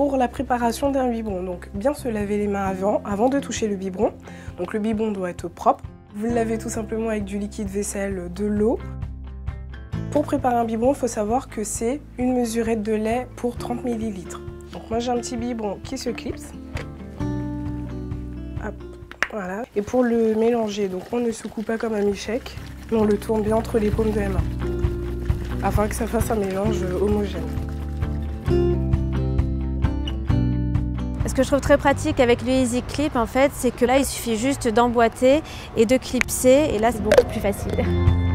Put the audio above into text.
pour la préparation d'un biberon. Donc bien se laver les mains avant de toucher le biberon. Donc le biberon doit être propre. Vous le lavez tout simplement avec du liquide vaisselle, de l'eau. Pour préparer un biberon, il faut savoir que c'est une mesurette de lait pour 30 ml. Donc moi j'ai un petit biberon qui se clipse. Hop, voilà. Et pour le mélanger, donc on ne secoue pas comme un milkshake, mais on le tourne bien entre les paumes de la main, afin que ça fasse un mélange homogène. Ce que je trouve très pratique avec le Easy Clip, en fait, c'est que là, il suffit juste d'emboîter et de clipser, et là, c'est beaucoup plus facile.